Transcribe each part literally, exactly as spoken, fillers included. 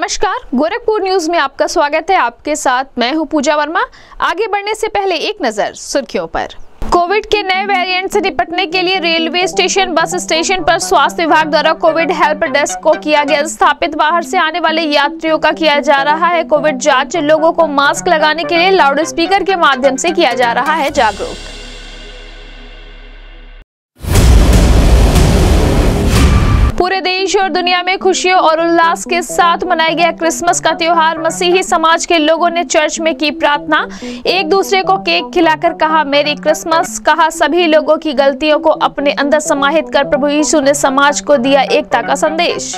नमस्कार, गोरखपुर न्यूज में आपका स्वागत है। आपके साथ मैं हूं पूजा वर्मा। आगे बढ़ने से पहले एक नजर सुर्खियों पर। कोविड के नए वेरिएंट से निपटने के लिए रेलवे स्टेशन, बस स्टेशन पर स्वास्थ्य विभाग द्वारा कोविड हेल्प डेस्क को किया गया स्थापित। बाहर से आने वाले यात्रियों का किया जा रहा है कोविड जांच। लोगों को मास्क लगाने के लिए लाउड स्पीकर के माध्यम से किया जा रहा है जागरूक। पूरे देश और दुनिया में खुशियों और उल्लास के साथ मनाया गया क्रिसमस का त्योहार। मसीही समाज के लोगों ने चर्च में की प्रार्थना, एक दूसरे को केक खिलाकर कहा मेरी क्रिसमस। कहा सभी लोगों की गलतियों को अपने अंदर समाहित कर प्रभु यीशु ने समाज को दिया एकता का संदेश।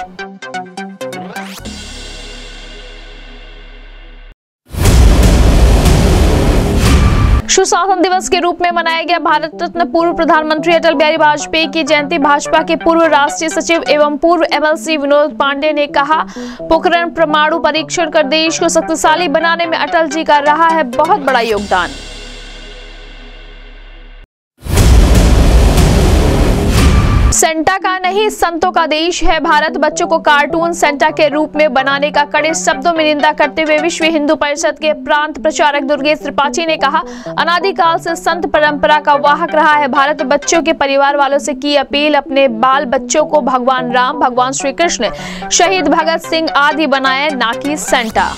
सुशासन दिवस के रूप में मनाया गया भारत रत्न पूर्व प्रधानमंत्री अटल बिहारी वाजपेयी की जयंती। भाजपा के पूर्व राष्ट्रीय सचिव एवं पूर्व एमएलसी विनोद पांडे ने कहा पोखरण परमाणु परीक्षण कर देश को शक्तिशाली बनाने में अटल जी का रहा है बहुत बड़ा योगदान। सेंटा का नहीं संतों का देश है भारत। बच्चों को कार्टून सेंटा के रूप में बनाने का कड़े शब्दों में निंदा करते हुए विश्व हिंदू परिषद के प्रांत प्रचारक दुर्गेश त्रिपाठी ने कहा अनादिकाल से संत परंपरा का वाहक रहा है भारत। बच्चों के परिवार वालों से की अपील, अपने बाल बच्चों को भगवान राम, भगवान श्री कृष्ण, शहीद भगत सिंह आदि बनाए, ना कि सेंटा।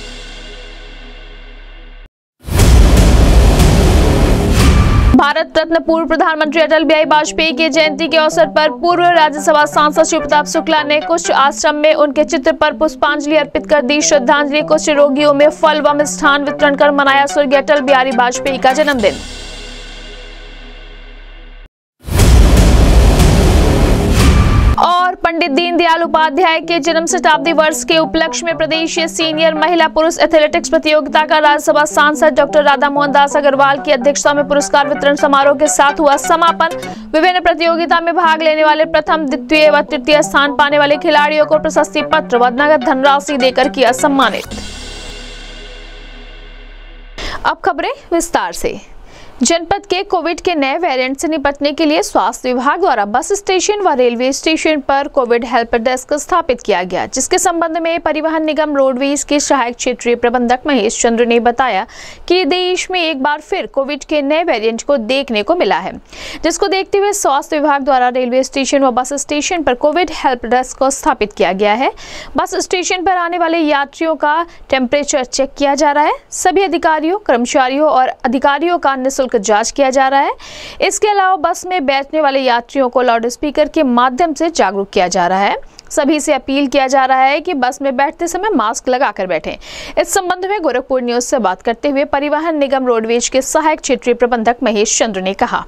भारत रत्न पूर्व प्रधानमंत्री अटल बिहारी वाजपेयी की जयंती के अवसर पर पूर्व राज्यसभा सांसद शिव प्रताप शुक्ला ने कुछ आश्रम में उनके चित्र पर पुष्पांजलि अर्पित कर दी श्रद्धांजलि। कुछ रोगियों में फल व मिष्ठान वितरण कर मनाया स्वर्गीय अटल बिहारी वाजपेयी का जन्मदिन। और पंडित दीनदयाल उपाध्याय के जन्म शताब्दी वर्ष के उपलक्ष्य में प्रदेश सीनियर महिला पुरुष एथलेटिक्स प्रतियोगिता का राज्यसभा सांसद डॉक्टर राधा मोहन दास अग्रवाल की अध्यक्षता में पुरस्कार वितरण समारोह के साथ हुआ समापन। विभिन्न प्रतियोगिता में भाग लेने वाले प्रथम, द्वितीय व तृतीय स्थान पाने वाले खिलाड़ियों को प्रशस्ति पत्र व नगद धनराशि देकर किया सम्मानित। अब खबरें विस्तार से। जनपद के कोविड के नए वेरिएंट से निपटने के लिए स्वास्थ्य विभाग द्वारा बस स्टेशन व रेलवे स्टेशन पर कोविड हेल्प डेस्क स्थापित किया गया, जिसके संबंध में परिवहन निगम रोडवेज के सहायक क्षेत्रीय प्रबंधक महेश चंद्र ने बताया कि देश में एक बार फिर कोविड के नए वेरिएंट को देखने को मिला है, जिसको देखते हुए स्वास्थ्य विभाग द्वारा रेलवे स्टेशन व बस स्टेशन पर कोविड हेल्प डेस्क को स्थापित किया गया है। बस स्टेशन पर आने वाले यात्रियों का टेम्परेचर चेक किया जा रहा है। सभी अधिकारियों, कर्मचारियों और अधिकारियों का निःशुल्क जांच किया जा रहा है। इसके अलावा बस में बैठने वाले यात्रियों को लाउड स्पीकर के माध्यम से जागरूक किया जा रहा है। सभी से अपील किया जा रहा है कि बस में बैठते समय मास्क लगाकर बैठें। इस संबंध में गोरखपुर न्यूज से बात करते हुए परिवहन निगम रोडवेज के सहायक क्षेत्रीय प्रबंधक महेश चंद्र ने कहा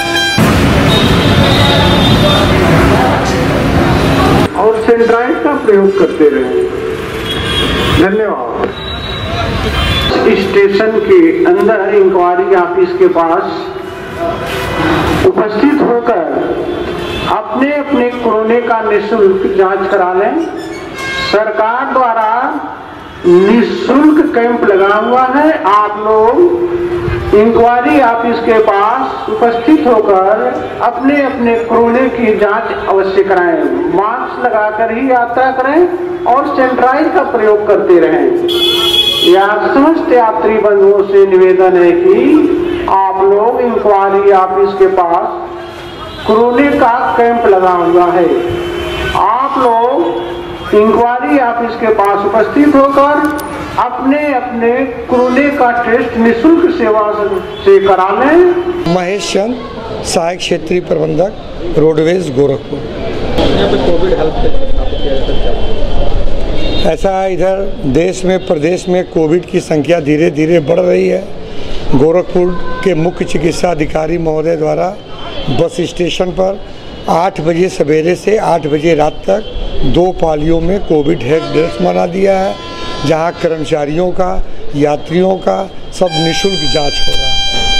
सेंट्राइड का प्रयोग करते रहें। धन्यवाद। स्टेशन के अंदर इंक्वायरी ऑफिस के पास उपस्थित होकर अपने अपने कोरोना का निःशुल्क जांच करा लें। सरकार द्वारा निःशुल्क कैंप लगा हुआ है। आप लोग इंक्वायरी ऑफिस के पास उपस्थित होकर अपने अपने कोरोना की जांच अवश्य कराएं। मास्क लगाकर ही यात्रा करें और सैनिटाइजर का प्रयोग करते रहें। यह समस्त यात्री बंधुओं से निवेदन है कि आप लोग इंक्वायरी ऑफिस के पास कोरोना का कैंप लगा हुआ है। आप लोग इंक्वायरी ऑफिस के पास उपस्थित होकर अपने अपने कोरोना का टेस्ट निःशुल्क सेवा से करा लें। महेश चंद, सहायक क्षेत्रीय प्रबंधक, रोडवेज, गोरखपुर। यहाँ पे कोविड हेल्प डेस्क स्थापित किया जाता है। ऐसा इधर देश में प्रदेश में कोविड की संख्या धीरे धीरे बढ़ रही है। गोरखपुर के मुख्य चिकित्सा अधिकारी महोदय द्वारा बस स्टेशन पर आठ बजे सवेरे से आठ बजे रात तक दो पालियों में कोविड हेल्प डेस्क बना दिया है, जहां कर्मचारियों का, यात्रियों का सब निःशुल्क जांच हो रहा है।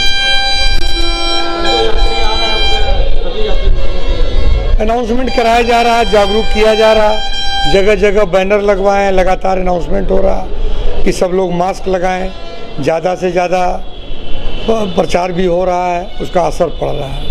अनाउंसमेंट कराया जा रहा है, जागरूक किया जा रहा है, जगह जगह बैनर लगवाए हैं, लगातार अनाउंसमेंट हो रहा है कि सब लोग मास्क लगाएं। ज़्यादा से ज़्यादा प्रचार भी हो रहा है, उसका असर पड़ रहा है।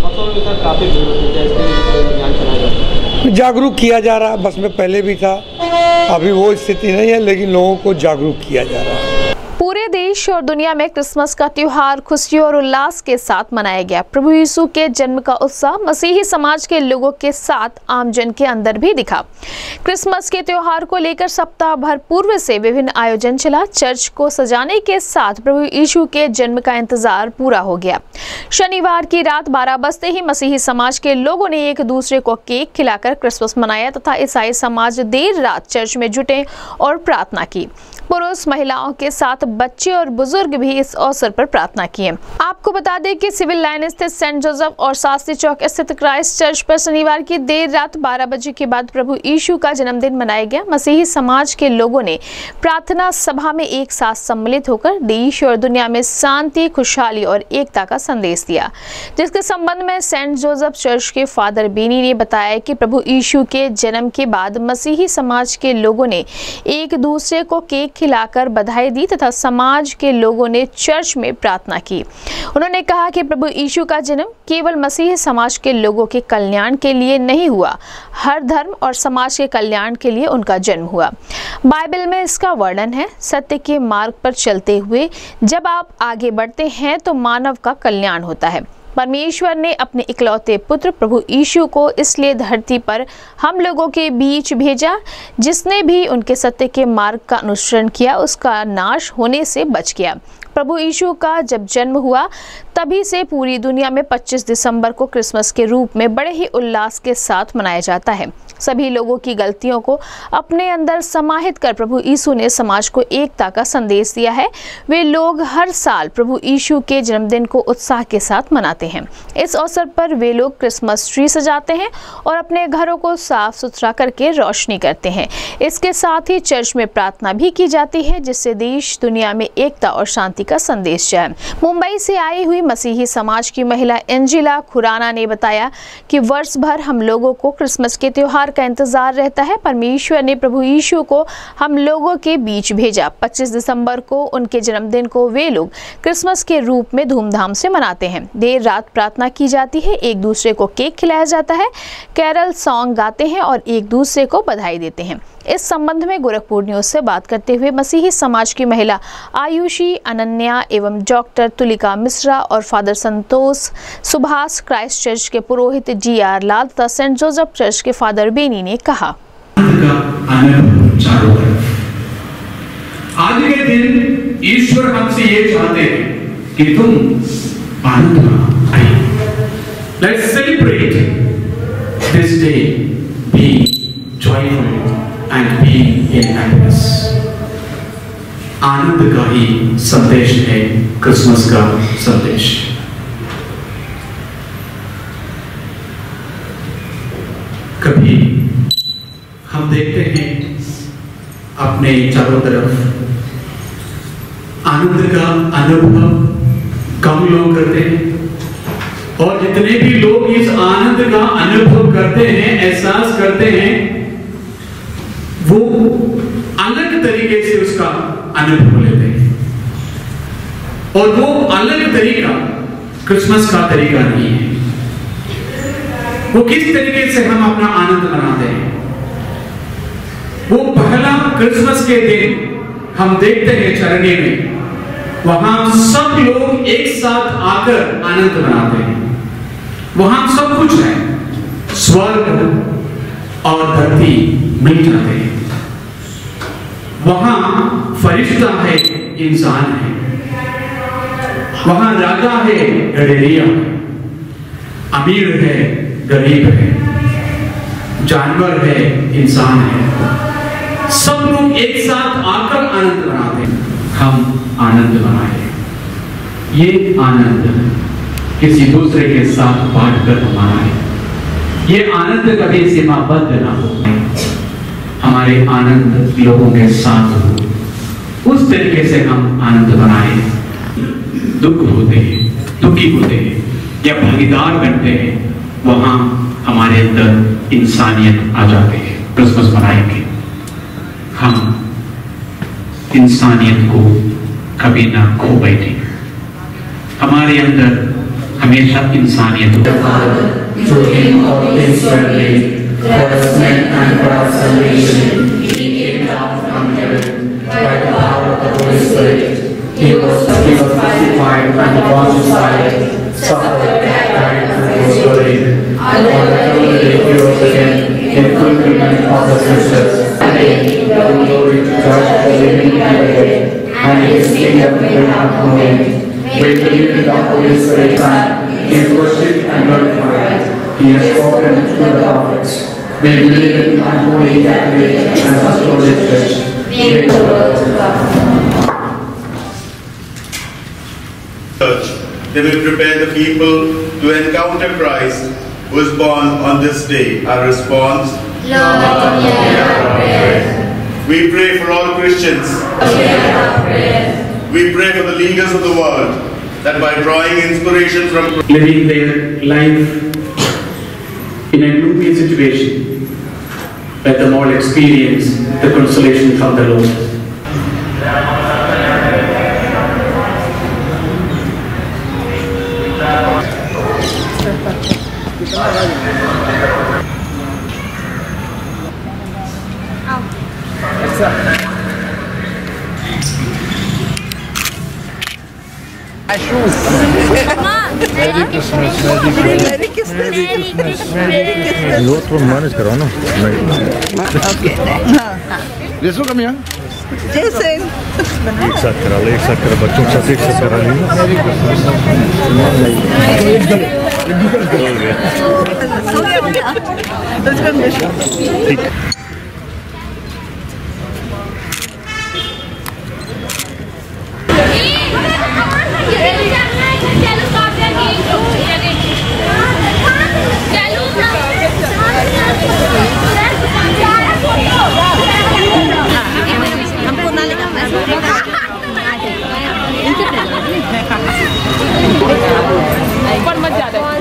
जागरूक किया जा रहा है, बस में पहले भी था, अभी वो स्थिति नहीं है, लेकिन लोगों को जागरूक किया जा रहा है। पूरे देश और दुनिया में क्रिसमस का त्योहार खुशियों और उल्लास के साथ मनाया गया। प्रभु यीशु के जन्म का उत्साह मसीही समाज के लोगों के साथ आमजन के अंदर भी दिखा। क्रिसमस के त्योहार को लेकर सप्ताह भर पूर्व से विभिन्न आयोजन चला। चर्च को सजाने के साथ प्रभु यीशु के जन्म का इंतजार पूरा हो गया। शनिवार की रात बारह बजते ही मसीही समाज के लोगों ने एक दूसरे को केक खिलाकर क्रिसमस मनाया तथा ईसाई समाज देर रात चर्च में जुटे और प्रार्थना की। पुरुष, महिलाओं के साथ बच्चे और बुजुर्ग भी इस अवसर पर प्रार्थना किए। आपको बता दें कि सिविल लाइन स्थित सेंट जोसेफ और शास्त्री चौक स्थित क्राइस्ट चर्च पर शनिवार की देर रात बारह बजे के बाद प्रभु यीशु का जन्मदिन मनाया गया। मसीही समाज के लोगों ने प्रार्थना सभा में एक साथ सम्मिलित होकर देश और दुनिया में शांति, खुशहाली और एकता का संदेश दिया, जिसके संबंध में सेंट जोसेफ चर्च के फादर बेनी ने बताया कि प्रभु यीशु के जन्म के बाद मसीही समाज के लोगों ने एक दूसरे को केक खिलाकर बधाई दी तथा समाज के लोगों ने चर्च में प्रार्थना की। उन्होंने कहा कि प्रभु यीशु का जन्म केवल मसीही समाज के लोगों के कल्याण के लिए नहीं हुआ, हर धर्म और समाज के कल्याण के लिए उनका जन्म हुआ। बाइबल में इसका वर्णन है, सत्य के मार्ग पर चलते हुए जब आप आगे बढ़ते हैं तो मानव का कल्याण होता है। परमेश्वर ने अपने इकलौते पुत्र प्रभु यीशु को इसलिए धरती पर हम लोगों के बीच भेजा, जिसने भी उनके सत्य के मार्ग का अनुसरण किया उसका नाश होने से बच गया। प्रभु यीशु का जब जन्म हुआ तभी से पूरी दुनिया में पच्चीस दिसंबर को क्रिसमस के रूप में बड़े ही उल्लास के साथ मनाया जाता है। सभी लोगों की गलतियों को अपने अंदर समाहित कर प्रभु यीशु ने समाज को एकता का संदेश दिया है। वे लोग हर साल प्रभु यीशु के जन्मदिन को उत्साह के साथ मनाते हैं। इस अवसर पर वे लोग क्रिसमस ट्री सजाते हैं और अपने घरों को साफ सुथरा करके रोशनी करते हैं। इसके साथ ही चर्च में प्रार्थना भी की जाती है, जिससे देश दुनिया में एकता और शांति का संदेश जाए। मुंबई से आई हुई मसीही समाज की महिला एंजिला खुराना ने बताया कि वर्ष भर हम लोगों को क्रिसमस के त्योहार का इंतजार रहता है। परमेश्वर ने प्रभु यीशु को हम लोगों के बीच भेजा। पच्चीस दिसंबर को उनके जन्मदिन को वे लोग क्रिसमस के रूप में धूमधाम से मनाते हैं। देर रात प्रार्थना की जाती है, एक दूसरे को केक खिलाया जाता है, कैरल सॉन्ग गाते हैं और एक दूसरे को बधाई देते हैं। इस संबंध में गोरखपुर न्यूज से बात करते हुए मसीही समाज की महिला आयुषी, अनन्या एवं डॉक्टर तुलिका मिश्रा और father Santosh Subhash, Christ church के पुरोहित जी आर लाल तथा सेंट जोसेफ चर्च के फादर बेनी ने कहा, आज के दिन ईश्वर हमसे ये चाहते हैं कि तुम आनंद में आइए। Let's celebrate this day, be joyful and being in happiness। आनंद का ही संदेश है क्रिसमस का संदेश। कभी हम देखते हैं अपने चारों तरफ आनंद का अनुभव कम लोग करते हैं, और जितने भी लोग इस आनंद का अनुभव करते हैं, एहसास करते हैं, वो अलग तरीके से उसका अनुभव लेते हैं। और वो अलग तरीका क्रिसमस का तरीका नहीं है। वो किस तरीके से हम अपना आनंद मनाते हैं, वो पहला क्रिसमस के दिन हम देखते हैं चरणी में, वहां सब लोग एक साथ आकर आनंद मनाते हैं। वहां सब कुछ है, स्वर्ग और धरती मिल जाते हैं। वहां फरिश्ता है, इंसान है, वहां राजा है, गडेरिया है, अमीर है, गरीब है, जानवर है, इंसान है, सब लोग एक साथ आकर आनंद मनाते हैं। हम आनंद मनाए, ये आनंद किसी दूसरे के साथ बांटकर मनाए, ये आनंद कभी सीमाबद्ध ना हो, हमारे आनंद लोगों के साथ हो, उस तरीके से हम आनंद मनाए। दुख होते हैं, दुखी होते हैं या भागीदार बनते हैं, वहां हमारे अंदर इंसानियत आ जाते हैं। क्रिसमस मनाएंगे, हम इंसानियत को कभी ना खो बैठे, हमारे अंदर हमेशा इंसानियत He was crucified and crucified, suffered, died, and was buried. On the third day he rose again in fulfillment of the scriptures. And glory to judge the living and the dead, and his kingdom will have no end. We believe in the Holy Spirit, and he is worshipped and glorified. He has spoken to the prophets. We believe in the Holy Catholic and Apostolic Church. Give the word to God. They will prepare the people to encounter Christ who is born on this day. Our response, Lord, hear our prayer. We pray for all Christians. Hear our prayer. We pray for the leaders of the world, that by drawing inspiration from living their life in a gloomy situation, let them all experience the consolation from the Lord. Merry Christmas, Merry Christmas, Merry Christmas, Merry Christmas. You want manage करो ना? Okay. Jason, come here. Jason. एक साथ करा ले, एक साथ करा बच्चों के साथ एक साथ करा ले। Merry Christmas. ठीक। ऊपर मत जा रहा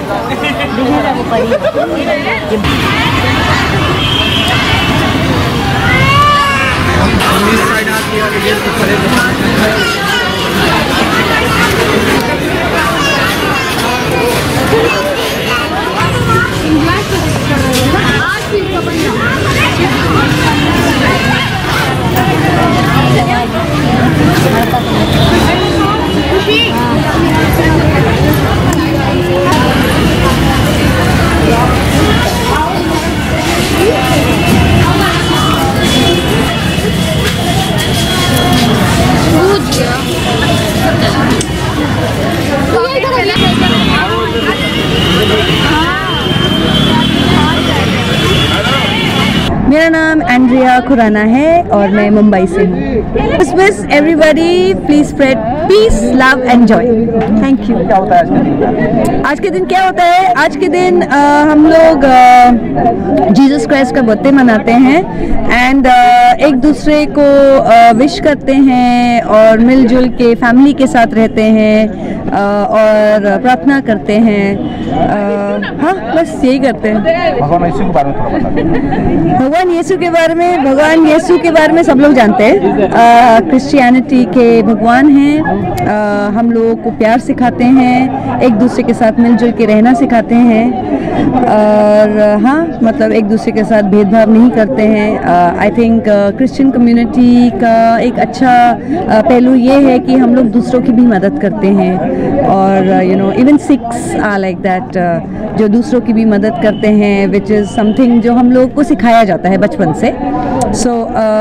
मेरा नाम एंड्रिया खुराना है और मैं मुंबई से हूँ। Christmas, everybody, please spread peace, love and joy. Thank you. क्या होता है आज के दिन? आज के दिन क्या होता है? आज के दिन अ, हम लोग जीसस क्राइस्ट का बर्थडे मनाते हैं एंड एक दूसरे को विश करते हैं और मिलजुल के फैमिली के साथ रहते हैं अ, और प्रार्थना करते हैं। अ, हाँ, बस यही करते हैं। भगवान यीशु के बारे में थोड़ा बताइए। भगवान यीशु के बारे में भगवान यीशु के बारे में सब लोग जानते हैं। क्रिश्चियनिटी के भगवान हैं। अ, हम लोगों को प्यार सिखाते हैं, एक दूसरे के साथ मिलजुल के रहना सिखाते हैं और हाँ, मतलब एक दूसरे के साथ भेदभाव नहीं करते हैं। आई थिंक क्रिश्चियन कम्युनिटी का एक अच्छा uh, पहलू ये है कि हम लोग दूसरों की भी मदद करते हैं और you know even six or like that, जो दूसरों की भी मदद करते हैं, विच इज़ समथिंग जो हम लोगों को सिखाया जाता है बचपन से। सो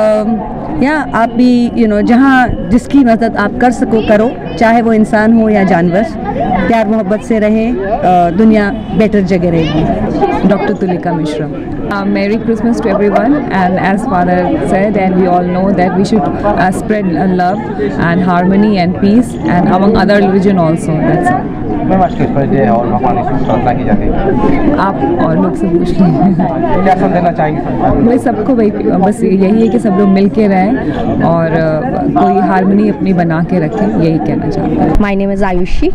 या आप भी यू नो जहाँ जिसकी मदद आप कर सको करो, चाहे वो इंसान हो या जानवर। प्यार मोहब्बत से रहें, uh, दुनिया बेटर जगह रहेगी। Doctor Tulika Mishra. Uh, Merry Christmas to everyone, and as Father said, and we all know that we should uh, spread uh, love and harmony and peace, and among other religion also. That's it. Ma'am आज Christmas day है और भगवान यीशु की प्रार्थना की जाती है। आप और लोग से पूछ लीजिए। क्या संदेश देना चाहेंगे? मैं सबको वही बस यही है कि सब लोग मिल के रहें और uh, कोई हारमोनी अपनी बना के रखें, यही कहना चाहता हूँ। My name is Ayushi.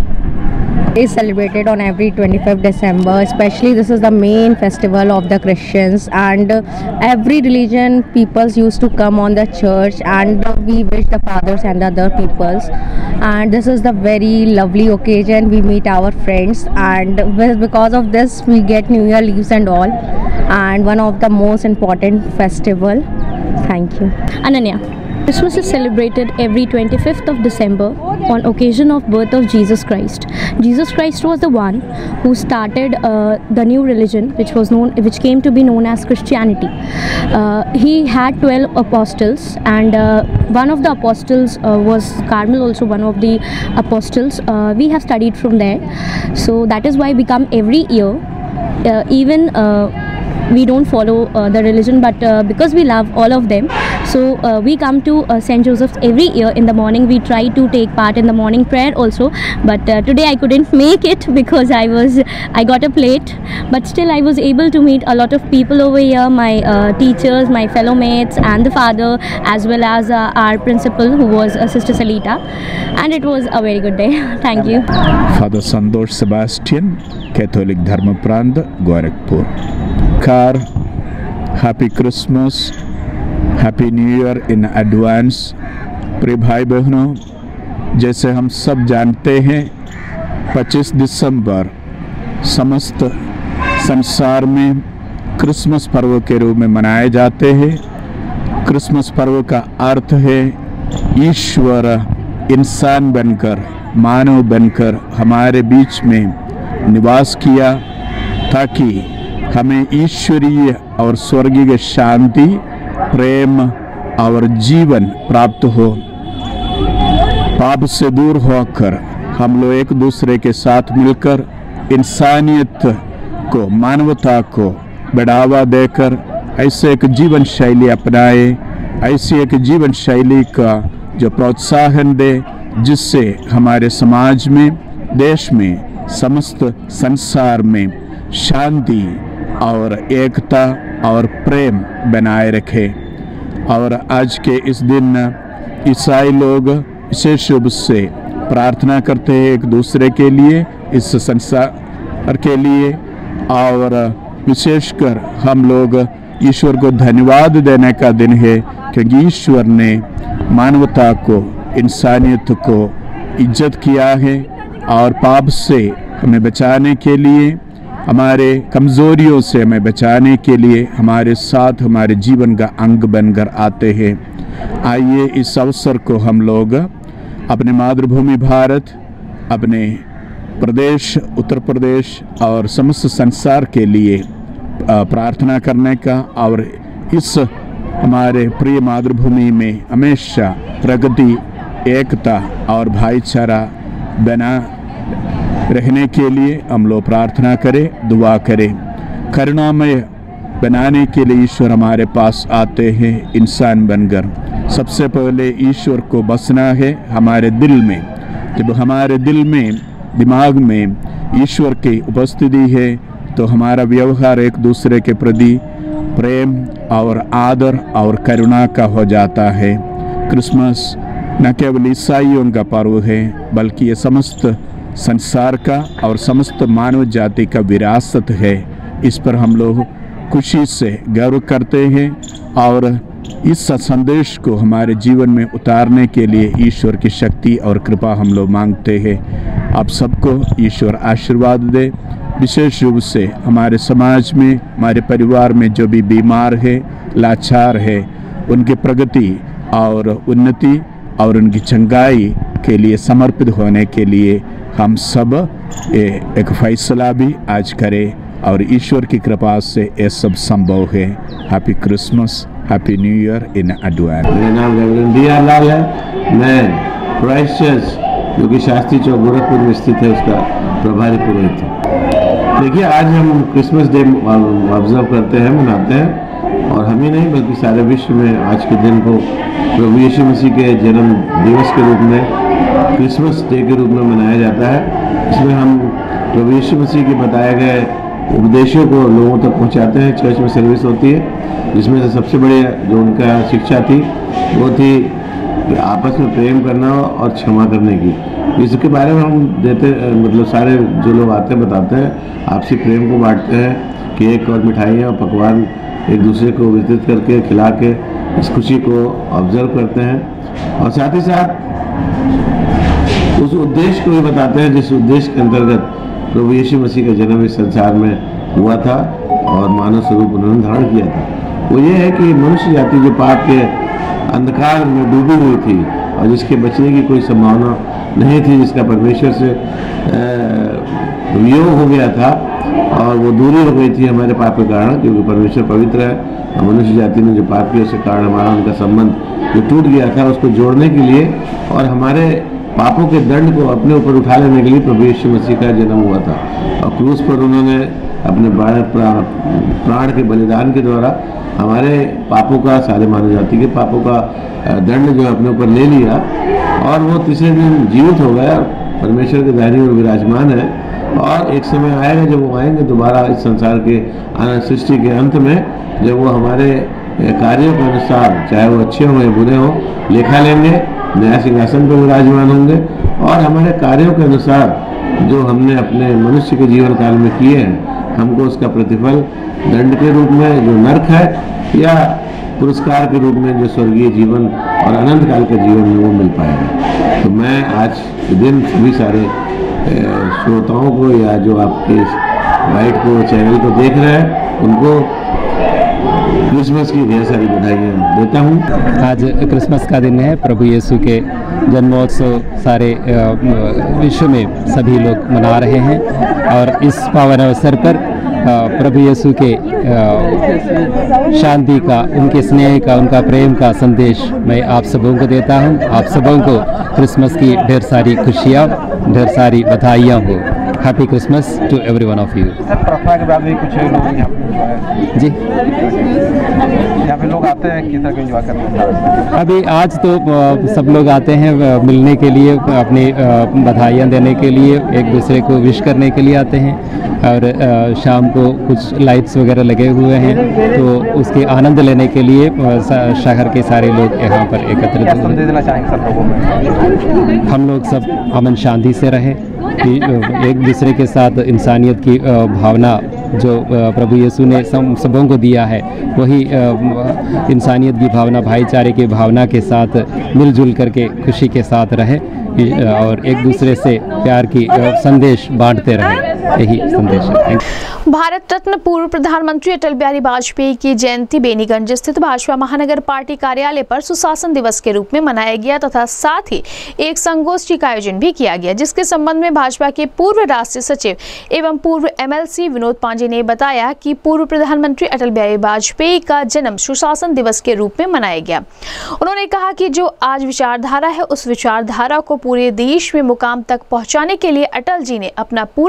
Is celebrated on every twenty-fifth December. Especially this is the main festival of the Christians, and uh, every religion peoples used to come on the church, and uh, we wish the fathers and the other peoples. And this is the very lovely occasion. We meet our friends, and with, because of this we get New Year leaves and all. And one of the most important festival. Thank you. Ananya. Christmas is celebrated every twenty-fifth of December on occasion of birth of Jesus Christ. Jesus Christ was the one who started uh, the new religion, which was known, which came to be known as Christianity. Uh, he had twelve apostles, and uh, one of the apostles uh, was Carmel, also one of the apostles. Uh, we have studied from there, so that is why we come every year, uh, even. Uh, we don't follow uh, the religion, but uh, because we love all of them, so uh, we come to uh, Saint Joseph's every year in the morning. We try to take part in the morning prayer also, but uh, today I couldn't make it because I was I got a plate, but still I was able to meet a lot of people over here, my uh, teachers, my fellow mates, and the father, as well as uh, our principal, who was uh, Sister Salita, and it was a very good day. Thank you. Father Santosh Sebastian, Catholic Dharma Prand, Gorakhpur. Car, Happy Christmas, Happy New Year in advance. प्रिय भाई बहनों, जैसे हम सब जानते हैं, पच्चीस दिसंबर समस्त संसार में क्रिसमस पर्व के रूप में मनाए जाते हैं। क्रिसमस पर्व का अर्थ है ईश्वर इंसान बनकर, मानव बनकर हमारे बीच में निवास किया, ताकि हमें ईश्वरीय और स्वर्गीय शांति, प्रेम और जीवन प्राप्त हो। पाप से दूर होकर हम लोग एक दूसरे के साथ मिलकर इंसानियत को, मानवता को बढ़ावा देकर ऐसे एक जीवन शैली अपनाए, ऐसी एक जीवन शैली का जो प्रोत्साहन दे, जिससे हमारे समाज में, देश में, समस्त संसार में शांति और एकता और प्रेम बनाए रखे। और आज के इस दिन ईसाई लोग विशेष रूप से प्रार्थना करते हैं एक दूसरे के लिए, इस संसार के लिए, और विशेषकर हम लोग ईश्वर को धन्यवाद देने का दिन है, क्योंकि ईश्वर ने मानवता को, इंसानियत को इज्जत किया है और पाप से हमें बचाने के लिए, हमारे कमज़ोरियों से हमें बचाने के लिए हमारे साथ हमारे जीवन का अंग बनकर आते हैं। आइए इस अवसर को हम लोग अपने मातृभूमि भारत, अपने प्रदेश उत्तर प्रदेश और समस्त संसार के लिए प्रार्थना करने का, और इस हमारे प्रिय मातृभूमि में हमेशा प्रगति, एकता और भाईचारा बना रहने के लिए हम लोग प्रार्थना करें, दुआ करें। करुणामय बनाने के लिए ईश्वर हमारे पास आते हैं इंसान बनकर, सबसे पहले ईश्वर को बसना है हमारे दिल में। जब हमारे दिल में, दिमाग में ईश्वर की उपस्थिति है तो हमारा व्यवहार एक दूसरे के प्रति प्रेम और आदर और करुणा का हो जाता है। क्रिसमस न केवल ईसाइयों का पर्व है बल्कि ये समस्त संसार का और समस्त मानव जाति का विरासत है। इस पर हम लोग खुशी से गर्व करते हैं और इस संदेश को हमारे जीवन में उतारने के लिए ईश्वर की शक्ति और कृपा हम लोग मांगते हैं। आप सबको ईश्वर आशीर्वाद दे। विशेष रूप से हमारे समाज में, हमारे परिवार में जो भी बीमार है, लाचार है, उनकी प्रगति और उन्नति और उनकी चंगाई के लिए समर्पित होने के लिए हम सब एक फैसला भी आज करें और ईश्वर की कृपा से ये सब संभव है। Happy Christmas, happy new year in advance. मेरा नाम रेवरेंड डी आर लाल है। मैं क्राइस्ट चर्च जो कि शास्त्री चौक गोरखपुर में स्थित है उसका प्रभारी पुरोहित हूँ। देखिए, आज हम क्रिसमस डे ऑब्जर्व करते हैं, मनाते हैं और हम ही नहीं बल्कि सारे विश्व में आज के दिन को प्रभु यीशु मसीह के जन्म दिवस के रूप में, क्रिसमस डे के रूप में मनाया जाता है। इसमें हम प्रभु यीशु मसीह के बताए गए उपदेशों को लोगों तक पहुंचाते हैं। चर्च में सर्विस होती है जिसमें से सबसे बड़ी जो उनका शिक्षा थी वो थी आपस में प्रेम करना और क्षमा करने की। इसके बारे में हम देते मतलब सारे जो लोग आते हैं बताते हैं, आपसी प्रेम को बांटते हैं, केक और मिठाइयाँ और पकवान एक दूसरे को वितरित करके खिला के इस खुशी को ऑब्जर्व करते हैं और साथ ही साथ उस उद्देश्य को भी बताते हैं जिस उद्देश्य के अंतर्गत प्रभु यीशु मसीह का जन्म इस संसार में हुआ था और मानव स्वरूप उन्होंने धारण किया था। वो ये है कि मनुष्य जाति जो पाप के अंधकार में डूबी हुई थी और जिसके बचने की कोई संभावना नहीं थी, जिसका परमेश्वर से वियोग हो गया था और वो दूरी हो गई थी हमारे पाप के कारण, क्योंकि परमेश्वर पवित्र है और मनुष्य जाति ने जो पाप किया उसके कारण हमारा उनका संबंध जो टूट गया था उसको जोड़ने के लिए और हमारे पापों के दंड को अपने ऊपर उठा लेने के लिए प्रभु यीशु मसीह का जन्म हुआ था और क्रूस पर उन्होंने अपने प्राण के बलिदान के द्वारा हमारे पापों का, सारे मानव जाति के पापों का दंड जो अपने ऊपर ले लिया और वो तीसरे दिन जीवित हो गया, परमेश्वर के दाहिनी ओर विराजमान है। और एक समय आएगा जब वो आएंगे दोबारा इस संसार के सृष्टि के अंत में, जब वो हमारे कार्यों के अनुसार, चाहे वो अच्छे हों या बुरे हों, लेखा लेंगे, नया सिंहासन पर विराजमान होंगे और हमारे कार्यों के अनुसार जो हमने अपने मनुष्य के जीवन काल में किए हैं हमको उसका प्रतिफल दंड के रूप में जो नरक है या पुरस्कार के रूप में जो स्वर्गीय जीवन और अनंत काल के जीवन में वो मिल पाएगा। तो मैं आज के दिन सभी सारे श्रोताओं को या जो आपके वाइट को चैनल को देख रहे हैं उनको क्रिसमस की ढेर सारी बधाइयाँ देता हूँ। आज क्रिसमस का दिन है, प्रभु यीशु के जन्मोत्सव सारे विश्व में सभी लोग मना रहे हैं और इस पावन अवसर पर प्रभु यीशु के शांति का, उनके स्नेह का, उनका प्रेम का संदेश मैं आप सबों को देता हूँ। आप सबों को क्रिसमस की ढेर सारी खुशियाँ, ढेर सारी बधाइयाँ हो। Happy Christmas to everyone of you. प्रार्थना के बाद भी कुछ लोग यहाँ जी यहाँ पे लोग आते हैं, किस तरह एंजॉय करते हैं? अभी आज तो सब लोग आते हैं मिलने के लिए, अपनी बधाइयाँ देने के लिए, एक दूसरे को विश करने के लिए आते हैं और शाम को कुछ लाइट्स वगैरह लगे हुए हैं तो उसके आनंद लेने के लिए शहर के सारे लोग यहाँ पर एकत्रित हुए। हम लोग सब अमन शांति से रहे, एक दूसरे के साथ इंसानियत की भावना जो प्रभु यीशु ने सबों को दिया है वही इंसानियत की भावना, भाईचारे की भावना के साथ मिलजुल करके खुशी के साथ रहे और एक दूसरे से प्यार की संदेश बांटते रहे, यही संदेश है। भारत रत्न पूर्व प्रधानमंत्री अटल बिहारी वाजपेयी की जयंती बेनीगंज स्थित भाजपा महानगर पार्टी कार्यालय पर सुशासन दिवस के रूप में मनाया गया तथा साथ ही एक संगोष्ठी का आयोजन भी किया गया, जिसके संबंध में भाजपा के पूर्व राष्ट्रीय सचिव एवं पूर्व एमएलसी विनोद पांडे ने बताया कि पूर्व प्रधानमंत्री अटल बिहारी वाजपेयी का जन्म सुशासन दिवस के रूप में मनाया गया। उन्होंने कहा कि जो आज विचारधारा है उस विचारधारा को पूरे देश में मुकाम तक पहुँचाने के लिए अटल जी ने अपना पूरा जीवन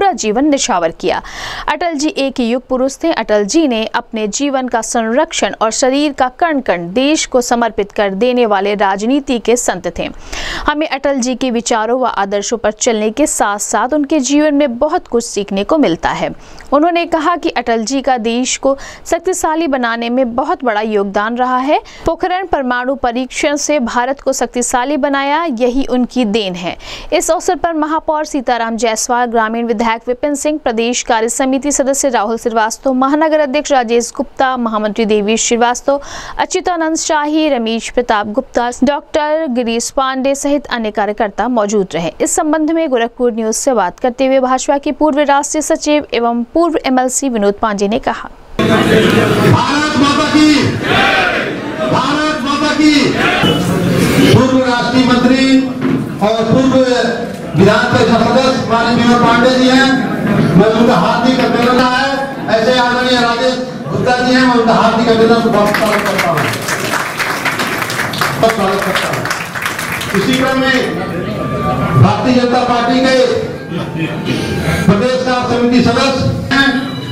निछावर किया। अटल जी एक युग पुरुष थे। अटल जी ने अपने जीवन का संरक्षण और शरीर का कण कण देश को समर्पित कर देने वाले राजनीति के संत थे। हमें अटल जी के विचारों व आदर्शों पर चलने के साथ साथ उनके जीवन में बहुत कुछ सीखने को मिलता है। उन्होंने कहा कि अटल जी का देश को शक्तिशाली बनाने में बहुत बड़ा योगदान रहा है। पोखरण परमाणु परीक्षण से भारत को शक्तिशाली बनाया, यही उनकी देन है। इस अवसर पर महापौर सीताराम जायसवाल, ग्रामीण विधायक विपिन सिंह, प्रदेश कार्य समिति सदस्य राहुल श्रीवास्तव, महानगर अध्यक्ष राजेश गुप्ता, महामंत्री देवी श्रीवास्तव, अच्युतानंद शाही, रमेश प्रताप गुप्ता, डॉक्टर गिरीश पांडे सहित अन्य कार्यकर्ता मौजूद रहे। इस संबंध में गोरखपुर न्यूज से बात करते हुए भाजपा के पूर्व राष्ट्रीय सचिव एवं पूर्व एमएलसी विनोद पांडे ने कहा, भारत माता की, भारत माता की। पूर्व राष्ट्रीय मंत्री और पूर्व विधान परिषद सदस्य माननीय विनोद पांडे जी हैं, मैं उनका हार्दिक अभिनंदन है। ऐसे आदरणीय राजेश गुप्ता जी हैं, मैं उनका हार्दिक अभिनंदन बहुत स्वागत करता हूँ, बहुत स्वागत करता हूँ। इसी क्रम में भारतीय जनता पार्टी के प्रदेश कार्य समिति सदस्य हैं।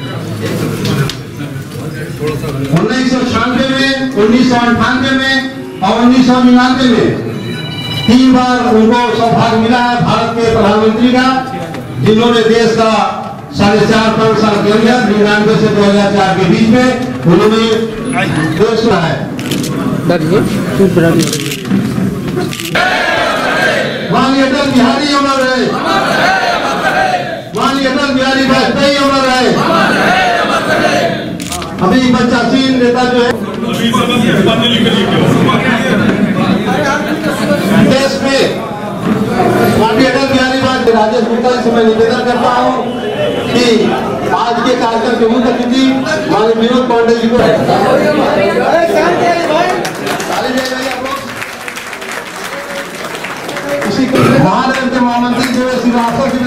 उन्नीस सौ छियानवे में, उन्नीस सौ अंठानवे में और उन्नीस सौ निन्यानवे में तीन बार उनको सौभाग्य मिला है भारत के प्रधानमंत्री का, जिन्होंने देश का साढ़े चार पाँच साल के अंदर निन्यानवे से दो हजार चार के बीच में उन्होंने देश का है। माननीय अटल बिहारी अमर रहे, माननीय अटल बिहारी वाजपेयी अमर रहे। अभी बच्चासीन नेता जो है देश में माननीय अटल बिहारी वाजपेयी, राजेश गुप्ता से मैं निवेदन करता हूँ कि आज के कार्यक्रम के मुख्य अतिथि माननीय विनोद पांडे जी को महानगर महामंत्री जो है श्रीवास्तव जी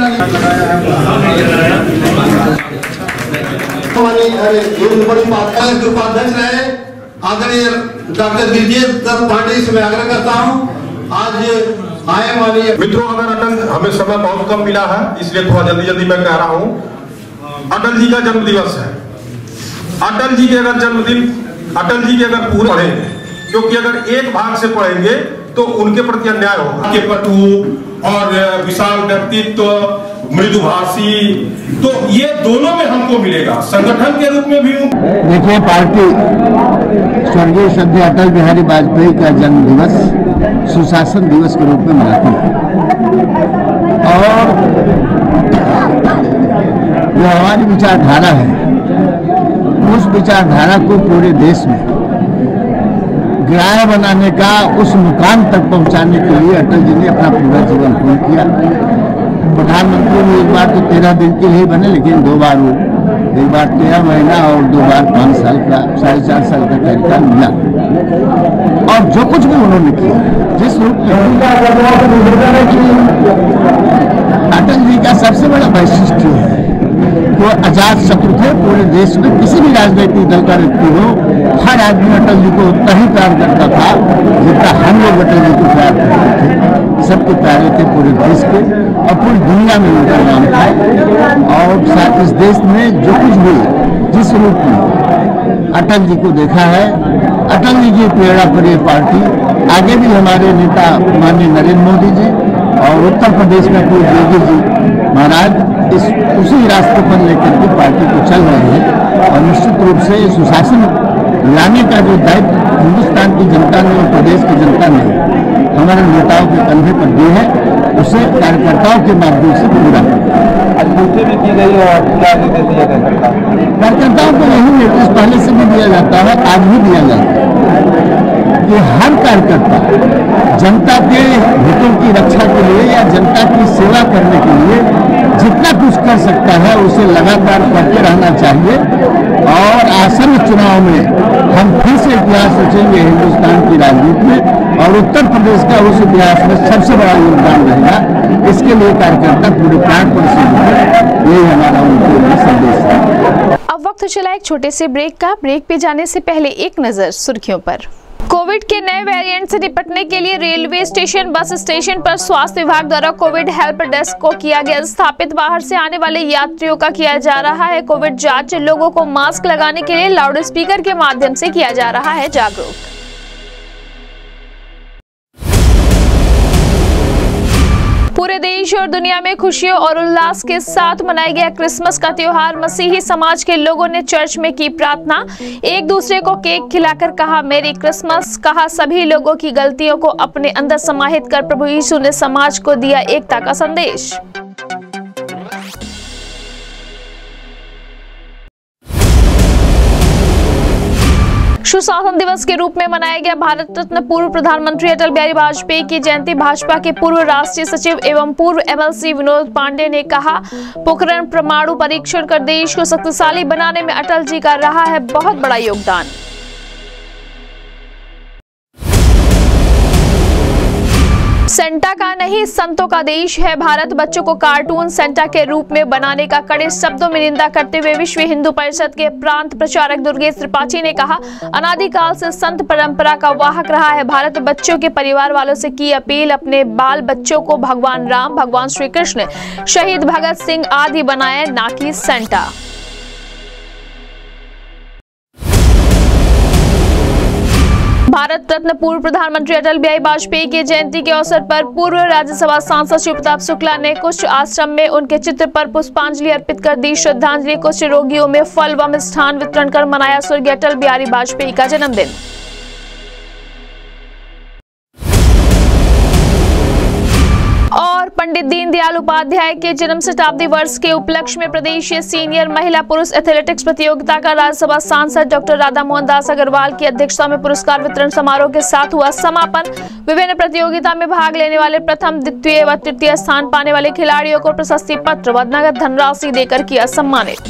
बड़ी उपाध्यक्ष रहे आदरणीय डॉक्टर गिरिजेश दत्त पांडे से मैं आग्रह करता हूँ आज आए माननीय मित्रों। अगर अटल हमें समय बहुत कम मिला है, इसलिए थोड़ा जल्दी जल्दी मैं कह रहा हूँ। अटल जी का जन्म दिवस है। अटल जी के अगर जन्मदिन अटल जी के अगर पूरे पढ़ेंगे, क्योंकि अगर एक भाग से पढ़ेंगे तो उनके प्रति अन्याय होगा। के पटु और विशाल व्यक्तित्व, मृदुभाषी, तो ये दोनों में हमको मिलेगा। संगठन के रूप में भी देखिए, पार्टी स्वर्गीय श्रद्धेय अटल बिहारी वाजपेयी का जन्म दिवस सुशासन दिवस के रूप में मनाती है और जो हमारी विचारधारा है उस विचारधारा को पूरे देश में ग्राह्य बनाने का, उस मुकाम तक पहुंचाने के लिए अटल जी ने अपना पूरा जीवन पूर्ण किया। प्रधानमंत्री में एक बार तो तेरह दिन के लिए बने, लेकिन दो बार वो, एक बार तेरह महीना और दो बार पाँच साल का, साढ़े चार साल का कार्यकाल मिला। और जो कुछ भी उन्होंने किया, जिस रूप में अटल जी का सबसे बड़ा वैशिष्ट्य है वो अजात शत्रु थे। पूरे देश में किसी भी राजनीतिक दल का व्यक्ति हो, हर आदमी अटल जी को उतना ही प्यार करता था जितना हम लोग अटल जी को प्यार करते थे। सबके प्यारे थे पूरे देश के और पूरी दुनिया में उनका नाम था। और साथ इस देश में जो कुछ भी जिस रूप में अटल जी को देखा है, अटल जी की प्रेरणा पर ये पार्टी आगे भी हमारे नेता माननीय नरेंद्र मोदी जी और उत्तर प्रदेश में पूर्व योगी जी महाराज इस उसी रास्ते पर लेकर के पार्टी को चल रहे हैं। और निश्चित रूप से सुशासन लाने का जो दायित्व हिंदुस्तान की जनता ने और प्रदेश की जनता ने हमारे नेताओं के कंधे पर दी है, उसे कार्यकर्ताओं के माध्यम से पूरा में की गई और कार्यकर्ताओं को यही निर्देश पहले से भी दिया जाता है, आज भी दिया जाता है कि हर कार्यकर्ता जनता के हितों की रक्षा के लिए या जनता की सेवा करने के लिए जितना कुछ कर सकता है उसे लगातार करते रहना चाहिए। और आसन्न चुनाव में हम फिर से इतिहास रचेंगे हिंदुस्तान की राजनीति में और उत्तर प्रदेश का उस इतिहास में सबसे बड़ा योगदान रहेगा। इसके लिए कार्यकर्ता पूरे प्राण पर से यही हमारा उनके लिए संदेश है। अब वक्त चला एक छोटे से ब्रेक का। ब्रेक पे जाने से पहले एक नजर सुर्खियों पर। कोविड के नए वेरिएंट से निपटने के लिए रेलवे स्टेशन, बस स्टेशन पर स्वास्थ्य विभाग द्वारा कोविड हेल्प डेस्क को किया गया स्थापित। बाहर से आने वाले यात्रियों का किया जा रहा है कोविड जांच। लोगों को मास्क लगाने के लिए लाउड स्पीकर के माध्यम से किया जा रहा है जागरूक। पूरे देश और दुनिया में खुशियों और उल्लास के साथ मनाया गया क्रिसमस का त्योहार। मसीही समाज के लोगों ने चर्च में की प्रार्थना, एक दूसरे को केक खिलाकर कहा मेरी क्रिसमस। कहा सभी लोगों की गलतियों को अपने अंदर समाहित कर प्रभु यीशु ने समाज को दिया एकता का संदेश। सुशासन दिवस के रूप में मनाया गया भारत रत्न पूर्व प्रधानमंत्री अटल बिहारी वाजपेयी की जयंती। भाजपा के पूर्व राष्ट्रीय सचिव एवं पूर्व एमएलसी विनोद पांडे ने कहा पोखरण परमाणु परीक्षण कर देश को शक्तिशाली बनाने में अटल जी का रहा है बहुत बड़ा योगदान। सेंटा का नहीं संतों का देश है भारत। बच्चों को कार्टून सेंटा के रूप में बनाने का कड़े शब्दों में निंदा करते हुए विश्व हिंदू परिषद के प्रांत प्रचारक दुर्गेश त्रिपाठी ने कहा अनादिकाल से संत परंपरा का वाहक रहा है भारत। बच्चों के परिवार वालों से की अपील अपने बाल बच्चों को भगवान राम, भगवान श्री कृष्ण, शहीद भगत सिंह आदि बनाए, ना कि सेंटा। भारत रत्न पूर्व प्रधानमंत्री अटल बिहारी वाजपेयी की जयंती के अवसर पर पूर्व राज्यसभा सांसद शिव प्रताप शुक्ला ने कुछ आश्रम में उनके चित्र पर पुष्पांजलि अर्पित कर दी श्रद्धांजलि। कुछ रोगियों में फल व मिष्ठान वितरण कर मनाया स्वर्गीय अटल बिहारी वाजपेयी का जन्मदिन। और पंडित दीनदयाल उपाध्याय के जन्म शताब्दी वर्ष के उपलक्ष्य में प्रदेश सीनियर महिला पुरुष एथलेटिक्स प्रतियोगिता का राज्यसभा सांसद डॉक्टर राधा मोहन दास अग्रवाल की अध्यक्षता में पुरस्कार वितरण समारोह के साथ हुआ समापन। विभिन्न प्रतियोगिता में भाग लेने वाले प्रथम, द्वितीय व तृतीय स्थान पाने वाले खिलाड़ियों को प्रशस्ति पत्र व नगद धनराशि देकर किया सम्मानित।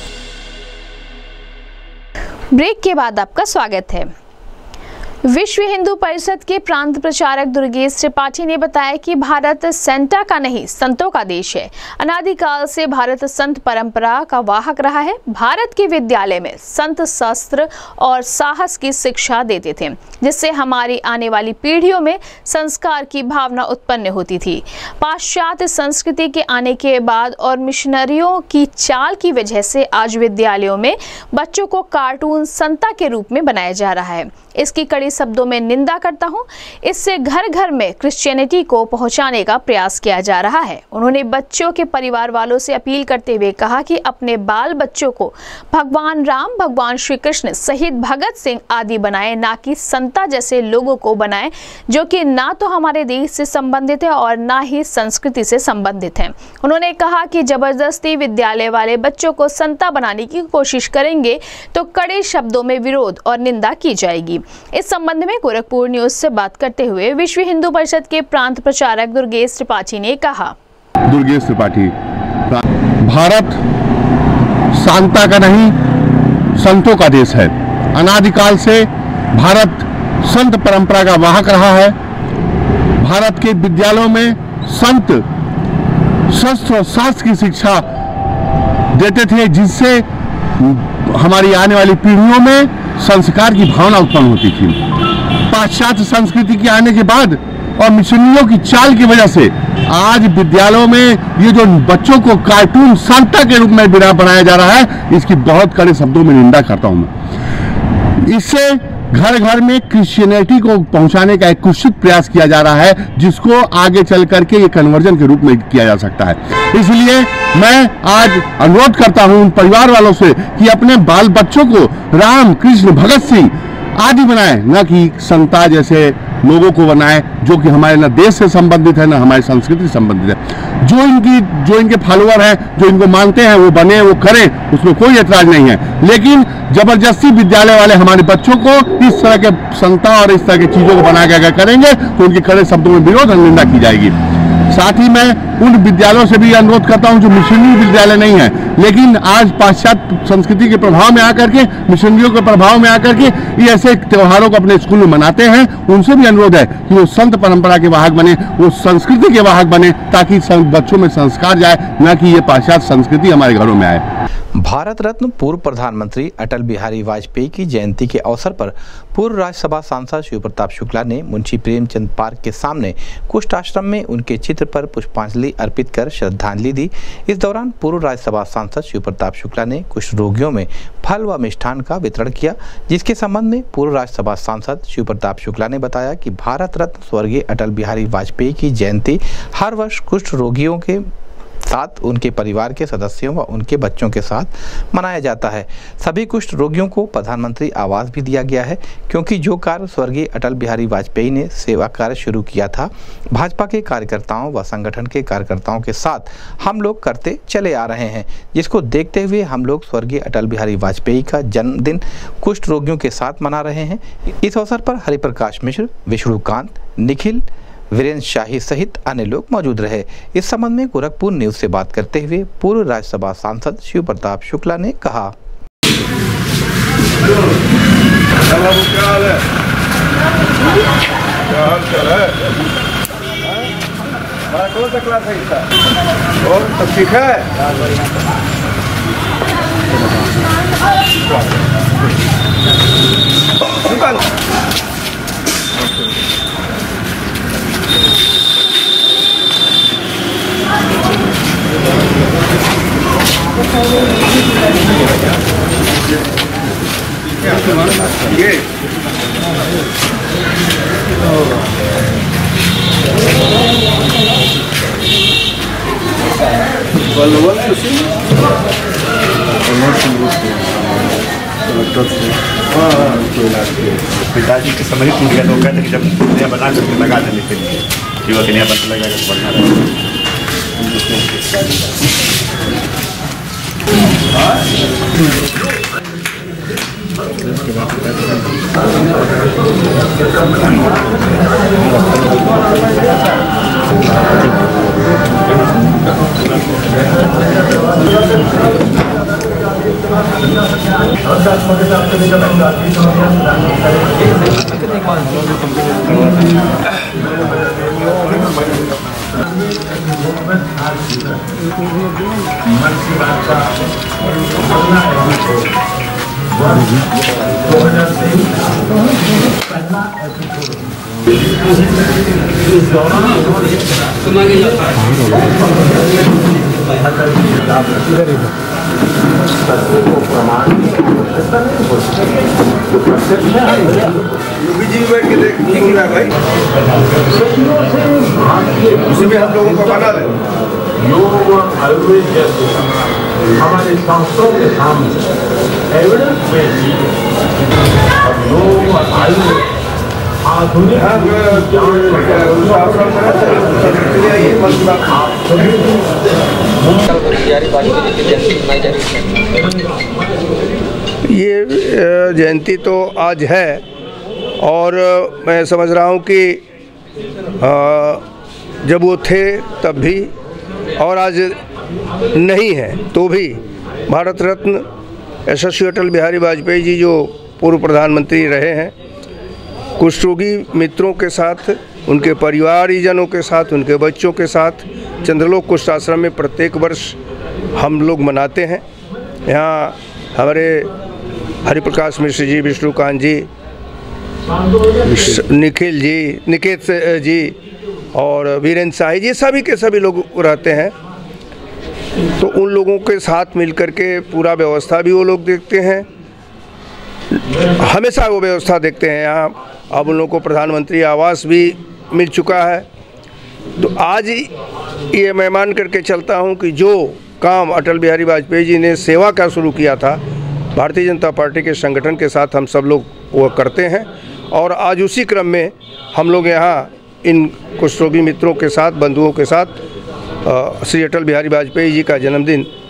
ब्रेक के बाद आपका स्वागत है। विश्व हिंदू परिषद के प्रांत प्रचारक दुर्गेश त्रिपाठी ने बताया कि भारत सेंटा का नहीं संतों का देश है। अनादिकाल से भारत संत परंपरा का वाहक रहा है। भारत के विद्यालय में संत शास्त्र और साहस की शिक्षा देते थे, जिससे हमारी आने वाली पीढ़ियों में संस्कार की भावना उत्पन्न होती थी। पाश्चात्य संस्कृति के आने के बाद और मिशनरियों की चाल की वजह से आज विद्यालयों में बच्चों को कार्टून संता के रूप में बनाया जा रहा है। इसकी कड़ी शब्दों में निंदा करता हूं। इससे घर घर में क्रिश्चियनिटी को पहुंचाने का प्रयास किया जा रहा है। उन्होंने बच्चों के परिवार वालों से अपील करते हुए कहा कि अपने बाल बच्चों को भगवान राम, भगवान श्री कृष्ण, शहीद भगत सिंह आदि बनाए, ना कि संता जैसे लोगों को बनाए जो कि ना तो हमारे देश से संबंधित है और ना ही संस्कृति से संबंधित है। उन्होंने कहा कि जबरदस्ती विद्यालय वाले बच्चों को संता बनाने की कोशिश करेंगे तो कड़े शब्दों में विरोध और निंदा की जाएगी। इस संबंध में गोरखपुर न्यूज से बात करते हुए विश्व हिंदू परिषद के प्रांत प्रचारक दुर्गेश त्रिपाठी ने कहा दुर्गेश त्रिपाठी, भारत शांता का नहीं संतों का देश है। अनादिकाल से भारत संत परंपरा का वाहक रहा है। भारत के विद्यालयों में संत शस्त्र और शास्त्र की शिक्षा देते थे, जिससे हमारी आने वाली पीढ़ियों में संस्कार की भावना उत्पन्न होती थी। पाश्चात्य संस्कृति के आने के बाद और मिशनरियों की चाल की वजह से आज विद्यालयों में ये जो बच्चों को कार्टून सांता के रूप में बनाया जा रहा है, इसकी बहुत कड़े शब्दों में निंदा करता हूं मैं। इससे घर घर में क्रिश्चियनिटी को पहुंचाने का एक कुत्सित प्रयास किया जा रहा है, जिसको आगे चल करके ये कन्वर्जन के रूप में किया जा सकता है। इसलिए मैं आज अनुरोध करता हूं उन परिवार वालों से कि अपने बाल बच्चों को राम, कृष्ण, भगत सिंह आदि बनाए, न कि संता जैसे लोगों को बनाए जो कि हमारे न देश से संबंधित है, न हमारी संस्कृति से संबंधित है। जो इनकी जो इनके फॉलोअर हैं, जो इनको मानते हैं, वो बने, वो करें, उसमें कोई ऐतराज नहीं है। लेकिन जबरदस्ती विद्यालय वाले हमारे बच्चों को इस तरह के संता और इस तरह की चीजों को बना के अगर करेंगे तो उनके कड़े शब्दों में विरोध और निंदा की जाएगी। साथ ही मैं उन विद्यालयों से भी अनुरोध करता हूं जो मिशनरी विद्यालय नहीं है लेकिन आज पाश्चात्य संस्कृति के प्रभाव में आकर के, मिशनरियों के प्रभाव में आकर के ये ऐसे त्योहारों को अपने स्कूल में मनाते हैं। उनसे भी अनुरोध है कि वो संत परंपरा के वाहक बने, वो संस्कृति के वाहक बने, ताकि बच्चों में संस्कार जाए, न कि ये पाश्चात्य संस्कृति हमारे घरों में आए। भारत रत्न पूर्व प्रधानमंत्री अटल बिहारी वाजपेयी की जयंती के अवसर पर पूर्व राज्यसभा सांसद शिव प्रताप शुक्ला ने मुंशी प्रेमचंद पार्क के सामने कुष्ठ आश्रम में उनके चित्र पर पुष्पांजलि अर्पित कर श्रद्धांजलि दी। इस दौरान पूर्व राज्यसभा सांसद शिव प्रताप शुक्ला ने कुष्ठ रोगियों में फल व मिष्ठान का वितरण किया, जिसके संबंध में पूर्व राज्यसभा सांसद शिव प्रताप शुक्ला ने बताया कि भारत रत्न स्वर्गीय अटल बिहारी वाजपेयी की जयंती हर वर्ष कुष्ठ रोगियों के साथ, उनके परिवार के सदस्यों व उनके बच्चों के साथ मनाया जाता है। सभी कुष्ठ रोगियों को प्रधानमंत्री आवास भी दिया गया है, क्योंकि जो कार्य स्वर्गीय अटल बिहारी वाजपेयी ने सेवा कार्य शुरू किया था, भाजपा के कार्यकर्ताओं व संगठन के कार्यकर्ताओं के साथ हम लोग करते चले आ रहे हैं, जिसको देखते हुए हम लोग स्वर्गीय अटल बिहारी वाजपेयी का जन्मदिन कुष्ठ रोगियों के साथ मना रहे हैं। इस अवसर पर हरिप्रकाश मिश्र, विष्णुकांत, निखिल, वीरेंद्र शाही सहित अन्य लोग मौजूद रहे। इस संबंध में गोरखपुर न्यूज से बात करते हुए पूर्व राज्यसभा सांसद शिव प्रताप शुक्ला ने कहा, पिताजी के समय ही टूट गया तो कहते कि जब नया बना करके लगा देने के लिए युवा के नया बन लगा कर बढ़ना रहे। बैठ के देख भाई, उसी में हम लोगों को बना दे। योग और आयुर्वेद जैसे हमारे शास्त्रों के सामने एविडेंस बेस्ड योग और आयुर्वेद आधुनिक ये जयंती तो आज है और मैं समझ रहा हूँ कि जब वो थे तब भी और आज नहीं है तो भी भारत रत्न यशस्वी अटल बिहारी वाजपेयी जी जो पूर्व प्रधानमंत्री रहे हैं, कुष्ठ रोगी मित्रों के साथ, उनके परिवारजनों के साथ, उनके बच्चों के साथ चंद्रलोक कुष्ठ आश्रम में प्रत्येक वर्ष हम लोग मनाते हैं। यहाँ हमारे हरिप्रकाश मिश्र जी, विष्णुकांत जी, निखिल जी, निकेत जी और वीरेंद्र शाही जी, सभी के सभी लोग रहते हैं। तो उन लोगों के साथ मिलकर के पूरा व्यवस्था भी वो लोग देखते हैं, हमेशा वो व्यवस्था देखते हैं। यहाँ अब उन लोगों को प्रधानमंत्री आवास भी मिल चुका है। तो आज ये मैं मान करके चलता हूँ कि जो काम अटल बिहारी वाजपेयी जी ने सेवा का शुरू किया था, भारतीय जनता पार्टी के संगठन के साथ हम सब लोग वो करते हैं और आज उसी क्रम में हम लोग यहाँ इन कुष्ठ रोगी मित्रों के साथ, बंधुओं के साथ श्री अटल बिहारी वाजपेयी जी का जन्मदिन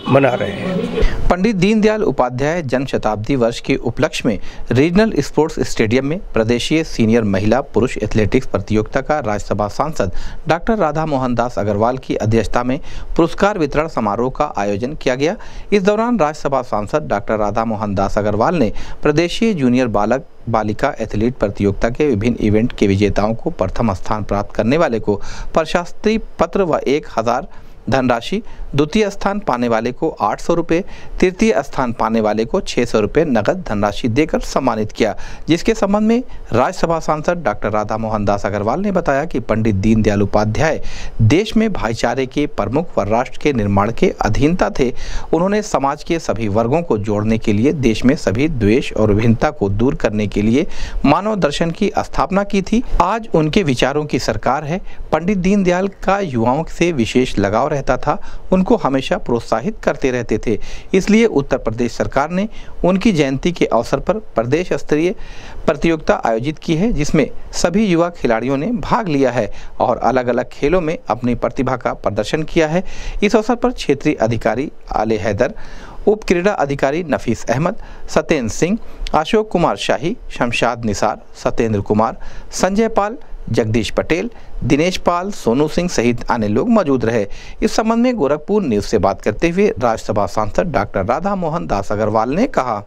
मना रहे हैं। पंडित दीनदयाल उपाध्याय जन्म शताब्दी वर्ष के उपलक्ष्य में रीजनल स्पोर्ट्स स्टेडियम में प्रदेशीय सीनियर महिला पुरुष एथलेटिक्स प्रतियोगिता का राज्यसभा सांसद डॉक्टर राधा मोहन दास अग्रवाल की अध्यक्षता में पुरस्कार वितरण समारोह का आयोजन किया गया। इस दौरान राज्यसभा सांसद डॉक्टर राधा मोहन दास अग्रवाल ने प्रदेशीय जूनियर बालक बालिका एथलीट प्रतियोगिता के विभिन्न इवेंट के विजेताओं को प्रथम स्थान प्राप्त करने वाले को प्रशस्ति पत्र व एक हजार धनराशि, द्वितीय स्थान पाने वाले को आठ सौ रुपये, तृतीय स्थान पाने वाले को छः सौ रुपये नकद धनराशि देकर सम्मानित किया। जिसके संबंध में राज्यसभा सांसद डॉक्टर राधा मोहन दास अग्रवाल ने बताया कि पंडित दीनदयाल उपाध्याय देश में भाईचारे के प्रमुख व राष्ट्र के निर्माण के अधीनता थे। उन्होंने समाज के सभी वर्गों को जोड़ने के लिए देश में सभी द्वेष और विभिन्नता को दूर करने के लिए मानव दर्शन की स्थापना की थी। आज उनके विचारों की सरकार है। पंडित दीनदयाल का युवाओं से विशेष लगाव रहता था, उनको हमेशा प्रोत्साहित करते रहते थे। इसलिए उत्तर प्रदेश सरकार ने उनकी जयंती के अवसर पर प्रदेश स्तरीय प्रतियोगिता आयोजित की है, जिसमें सभी युवा खिलाड़ियों ने भाग लिया है और अलग अलग खेलों में अपनी प्रतिभा का प्रदर्शन किया है। इस अवसर पर क्षेत्रीय अधिकारी आले हैदर, उप क्रीड़ा अधिकारी नफीस अहमद, सत्येंद्र सिंह, अशोक कुमार शाही, शमशाद निसार, सत्येंद्र कुमार, संजय पाल, जगदीश पटेल, दिनेश पाल, सोनू सिंह सहित अन्य लोग मौजूद रहे। इस संबंध में गोरखपुर न्यूज से बात करते हुए राज्यसभा सांसद डॉक्टर राधा मोहन दास अग्रवाल ने कहा,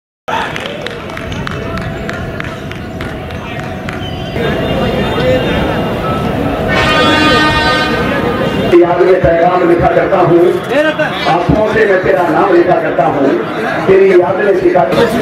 याद में पैगाम लिखा करता हूँ, आंखों से मैं तेरा नाम लिखा करता हूँ, तेरी याद में सिखा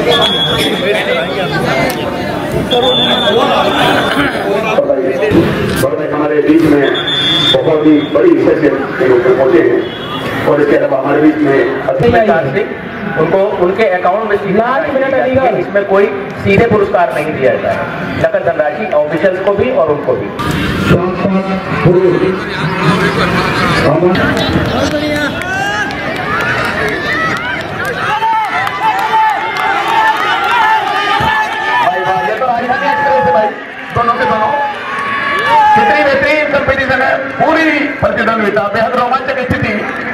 हमारे बीच में बहुत ही बड़ी विषय से पहुंचे हैं और इसके अलावा हमारे बीच में उनको उनके अकाउंट में सीधा इसमें कोई सीधे पुरस्कार नहीं दिया जाता है, नकद धनराशि ऑफिशियल्स को भी और उनको भी। दोनों के दोनों कितनी बेहतरीन कंपटीशन है, पूरी प्रतिद्वंदिता, बेहद रोमांचक स्थिति।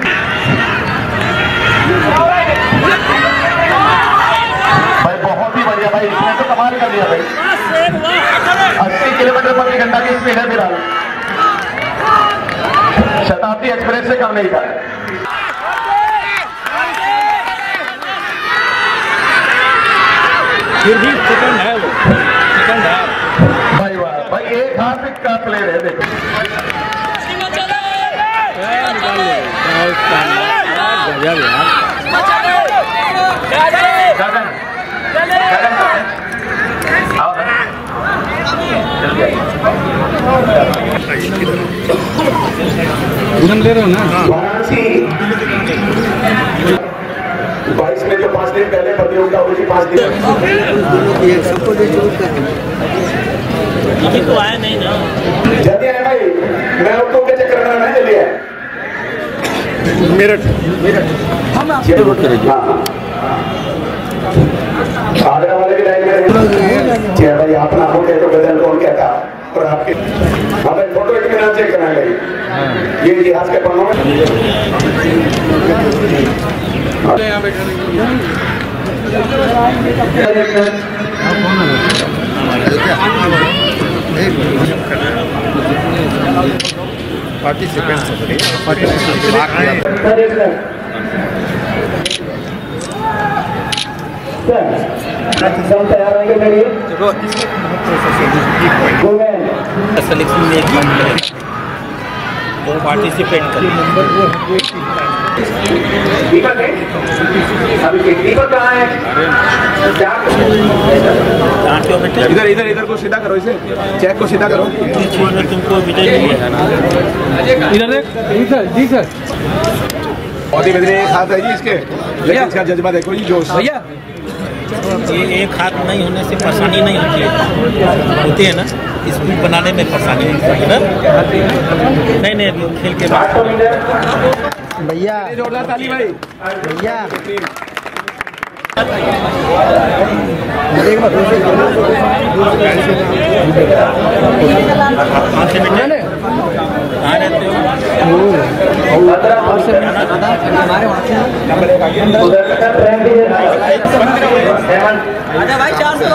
भाई बहुत ही बढ़िया भाई, इसने तो कमाल कर दिया भाई। अस्सी किलोमीटर प्रति घंटा की स्पीड है फिलहाल, शताब्दी एक्सप्रेस से कम नहीं था। फिर भी सेकंड है वो, सेकंड है भाई। वाह भाई, एक हाथ का प्लेयर है, देखो गगन गगन आओ ले रहे हो ना। वाराणसी बाईस में जो पाँच दिन पहले प्रतियोगिता हुई थी, पाँच दिन तो आया नहीं ना, जल्दी आए भाई, मैं आपको के चक्कर में नहीं जल्दी आए। मेरठ मेरठ हम आगरा वाले की लाइन में क्या भाई, आप ना हो गए तो गजल कौन कहता और आपके हमें फोटो इत्मीनान चेक कराना है, ये इतिहास के पन्नों में। पार्टिसिपेंट्स सब तैयार रहेंगे मेरे सिलेक्शन में एक वो पार्टिसिपेट कर दीपक है, अभी दीपक कहाँ है? इधर इधर इधर को सीधा करो, इसे चेक को सीधा करो। तुमको विजय इधर इधर जी सर, बहुत ही बेहतरीन हाथ है जी इसके, लेकिन इसका जज्बा देखो जी, जोश भैया। ये एक हाथ नहीं होने से परेशानी नहीं होती है, होती है ना, स्कूल बनाने में परेशानी होती है ना। नहीं नहीं अभी खेल के बाद भैया जोरदार ताली भाई भैया। भाई चार सौ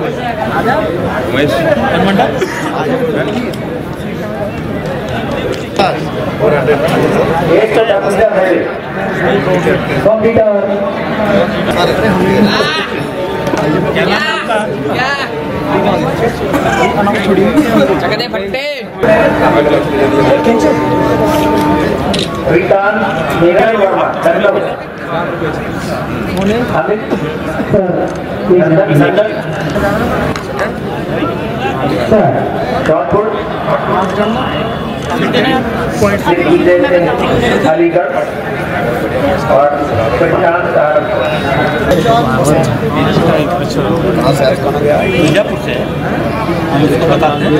अलीगढ़ और बीजापुर से हम इसको बताते हैं।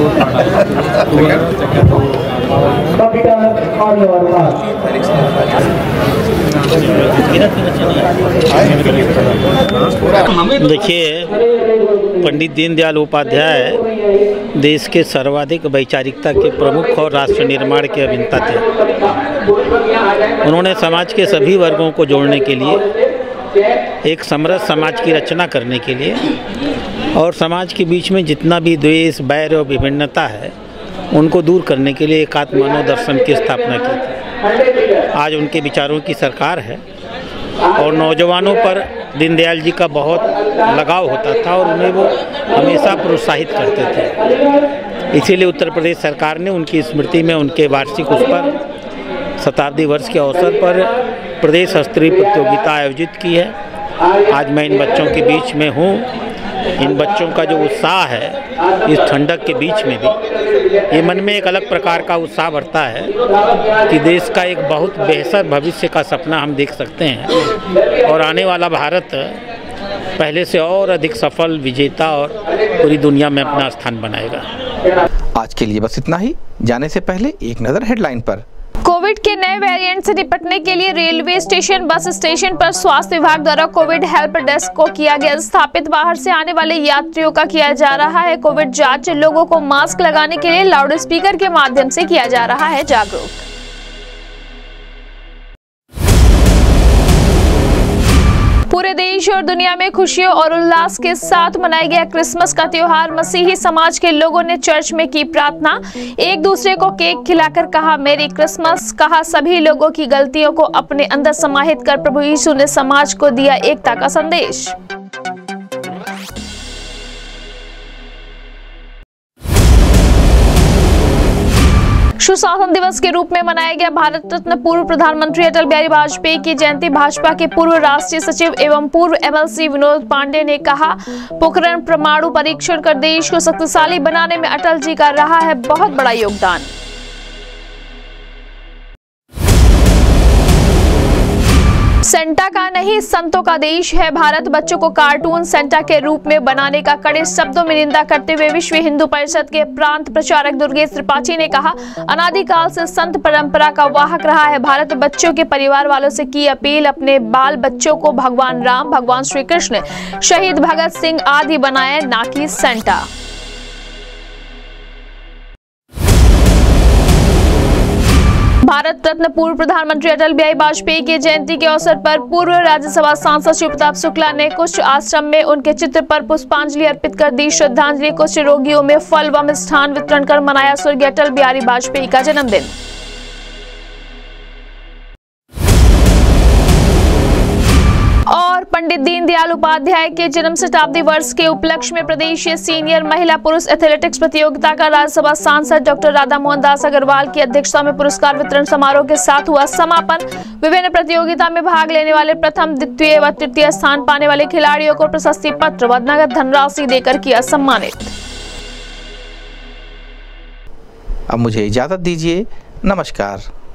देखिए, पंडित दीनदयाल उपाध्याय देश के सर्वाधिक वैचारिकता के प्रमुख और राष्ट्र निर्माण के अभियंता थे। उन्होंने समाज के सभी वर्गों को जोड़ने के लिए, एक समरस समाज की रचना करने के लिए और समाज के बीच में जितना भी द्वेष, बैर और विभिन्नता है उनको दूर करने के लिए एकात्म मनोदर्शन की स्थापना की थी। आज उनके विचारों की सरकार है और नौजवानों पर दीनदयाल जी का बहुत लगाव होता था और उन्हें वो हमेशा प्रोत्साहित करते थे। इसीलिए उत्तर प्रदेश सरकार ने उनकी स्मृति में उनके वार्षिक उस पर शताब्दी वर्ष के अवसर पर प्रदेश स्तरीय प्रतियोगिता आयोजित की है। आज मैं इन बच्चों के बीच में हूँ। इन बच्चों का जो उत्साह है इस ठंडक के बीच में भी, ये मन में एक अलग प्रकार का उत्साह बढ़ता है कि देश का एक बहुत बेहतर भविष्य का सपना हम देख सकते हैं और आने वाला भारत पहले से और अधिक सफल, विजेता और पूरी दुनिया में अपना स्थान बनाएगा। आज के लिए बस इतना ही। जाने से पहले एक नज़र हेडलाइन पर। कोविड के नए वेरिएंट से निपटने के लिए रेलवे स्टेशन, बस स्टेशन पर स्वास्थ्य विभाग द्वारा कोविड हेल्प डेस्क को किया गया स्थापित। बाहर से आने वाले यात्रियों का किया जा रहा है कोविड जांच। लोगों को मास्क लगाने के लिए लाउड स्पीकर के माध्यम से किया जा रहा है जागरूक। पूरे देश और दुनिया में खुशियों और उल्लास के साथ मनाया गया क्रिसमस का त्योहार। मसीही समाज के लोगों ने चर्च में की प्रार्थना, एक दूसरे को केक खिलाकर कहा मेरी क्रिसमस। कहा सभी लोगों की गलतियों को अपने अंदर समाहित कर प्रभु यीशु ने समाज को दिया एकता का संदेश। सुशासन दिवस के रूप में मनाया गया भारत रत्न पूर्व प्रधानमंत्री अटल बिहारी वाजपेयी की जयंती। भाजपा के पूर्व राष्ट्रीय सचिव एवं पूर्व एमएलसी विनोद पांडे ने कहा पोखरण परमाणु परीक्षण कर देश को शक्तिशाली बनाने में अटल जी का रहा है बहुत बड़ा योगदान। सेंटा का नहीं संतों का देश है भारत। बच्चों को कार्टून सेंटा के रूप में बनाने का कड़े शब्दों में निंदा करते हुए विश्व हिंदू परिषद के प्रांत प्रचारक दुर्गेश त्रिपाठी ने कहा अनादिकाल से संत परंपरा का वाहक रहा है भारत। बच्चों के परिवार वालों से की अपील अपने बाल बच्चों को भगवान राम, भगवान श्री कृष्ण, शहीद भगत सिंह आदि बनाए, ना कि सेंटा। भारत रत्न पूर्व प्रधानमंत्री अटल बिहारी वाजपेयी की जयंती के अवसर पर पूर्व राज्यसभा सांसद शिव प्रताप शुक्ला ने कुष्ठ आश्रम में उनके चित्र पर पुष्पांजलि अर्पित कर दी श्रद्धांजलि। कुष्ठ रोगियों में फल व मिष्ठान वितरण कर मनाया स्वर्गीय अटल बिहारी वाजपेयी का जन्मदिन। और पंडित दीनदयाल उपाध्याय के जन्म शताब्दी वर्ष के उपलक्ष्य में प्रदेश सीनियर महिला पुरुष एथलेटिक्स प्रतियोगिता का राज्यसभा सांसद डॉक्टर राधा मोहन दास अग्रवाल की अध्यक्षता में पुरस्कार वितरण समारोह के साथ हुआ समापन। विभिन्न प्रतियोगिता में भाग लेने वाले प्रथम, द्वितीय व तृतीय स्थान पाने वाले खिलाड़ियों को प्रशस्ति पत्र व नगद धनराशि देकर किया सम्मानित। अब मुझे इजाजत दीजिए, नमस्कार।